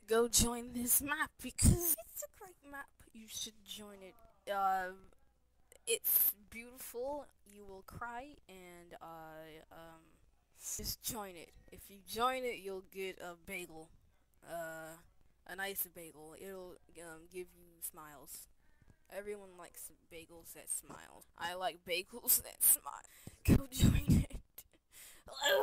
go join this map because it's a great map. You should join it. It's beautiful. You will cry and just join it. If you join it, you'll get a bagel. A nice bagel. It'll give you smiles. Everyone likes bagels that smile. I like bagels that smile. Go join it.